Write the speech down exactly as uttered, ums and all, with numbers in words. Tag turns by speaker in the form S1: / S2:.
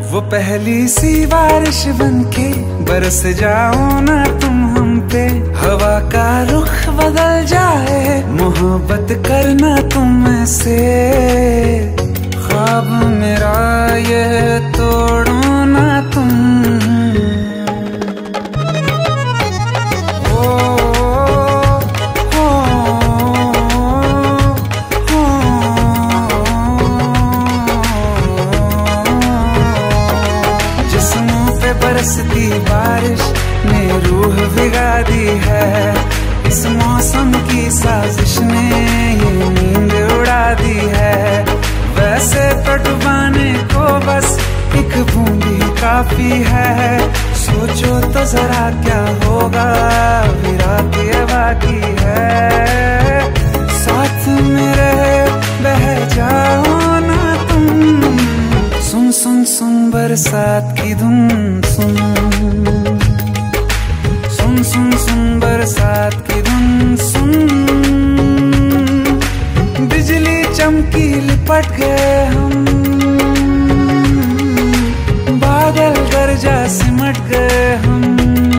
S1: वो पहली सी बारिश बनके बरस जाओ ना तुम हम पे, हवा का रुख बदल जाए, मोहब्बत करना तुम ऐसे, ख्वाब मेरा ये तोड़ो ना तुम। बरसती बारिश ने रूह भिगा दी है, इस मौसम की साजिश ने ये नींद उड़ा दी है। वैसे तो डुबाने को बस एक बूंदी काफी है, सोचो तो जरा क्या होगा, अभी रात ये बाकी है। साथ मेरे बह जाओ ना तुम, सुन सुन सुन बरसात की धुन सुन, सुन सुन सुन बरसात की धुन सुन। बिजली चमकी लिपट गए हम, बादल गरजा सिमट गए